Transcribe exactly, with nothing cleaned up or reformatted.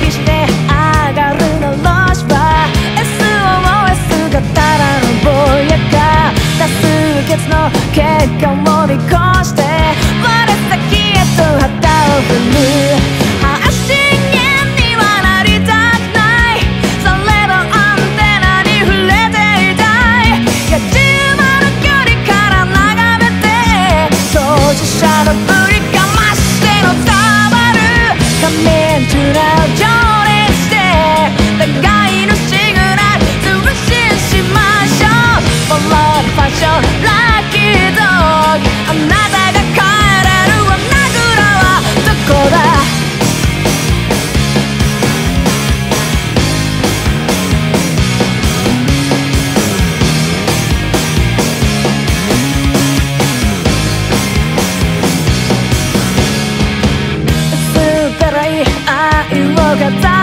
にして上がるのロシは エスオーエス がただのぼやか多数決の結果を見越して我先へと旗を振る発信源にはなりたくないされどアンテナに触れていたいやじ馬の距離から眺めて当事者の振りかましての伝わる仮面中な情熱で互いのシグナル通信しましょう Follow the fashion Lucky dog あなたが帰れる穴蔵はどこだ薄っぺらい愛を語る